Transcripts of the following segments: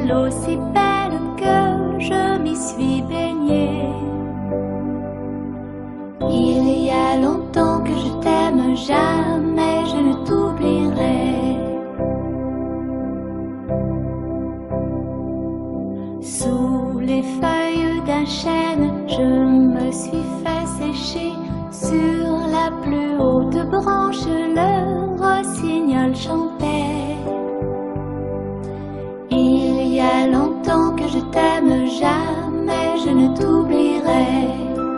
l'eau si belle que je m'y suis baignée. Il y a longtemps que je t'aime, jamais je ne t'oublierai. Sous les feuilles d'un chêne, je me suis fait sécher. Sur la plus haute branche, le rossignol chantait. Il y a longtemps que je t'aime, jamais je ne t'oublierai.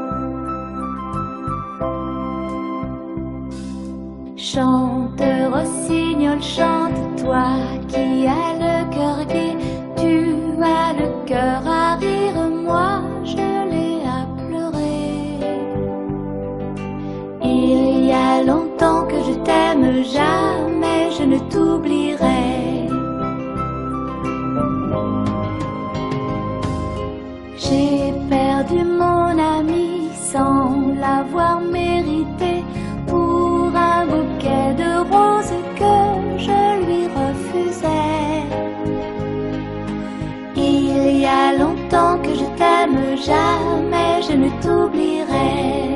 Chante, rossignol, chante, toi qui as le cœur gai. Tu as le cœur à rire, moi je l'ai à pleurer. Il y a longtemps que je t'aime, jamais je ne t'oublierai. J'ai perdu mon ami sans l'avoir mérité, pour un bouquet de roses que je lui refusais. Il y a longtemps que je t'aime, jamais je ne t'oublierai.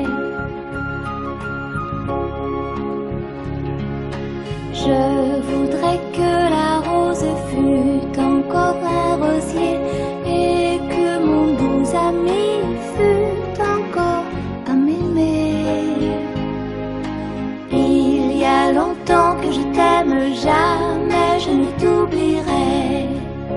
Je voudrais que la rose fût encore un rosier, et que mon doux ami fût encore à m'aimer. Il y a longtemps que je t'aime, jamais je ne t'oublierai.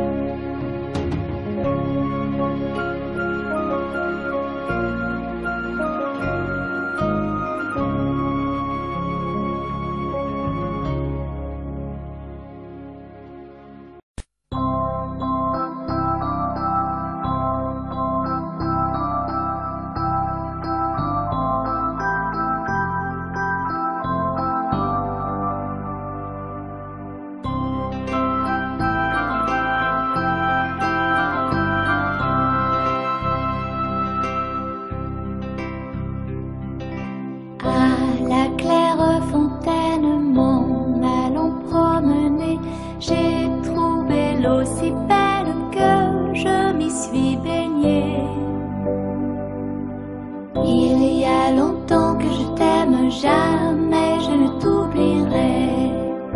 Si belle que je m'y suis baignée. Il y a longtemps que je t'aime, jamais je ne t'oublierai.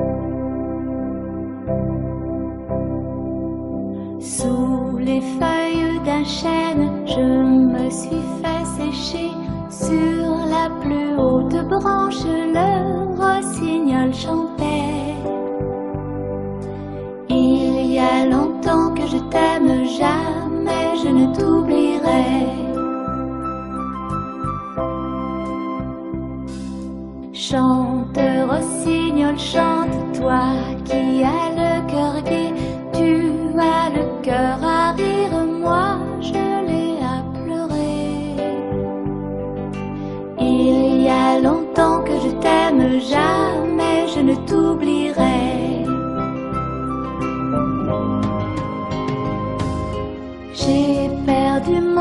Sous les feuilles d'un chêne, je me suis fait sécher. Sur la plus haute branche, le rossignol chantait. Il y a longtemps que je t'aime, jamais je ne t'oublierai. Chante, rossignol, chante, toi qui as le cœur gai. Tu as le cœur à rire, moi je l'ai à pleurer. Il y a longtemps que je t'aime, jamais je ne t'oublierai. J'ai perdu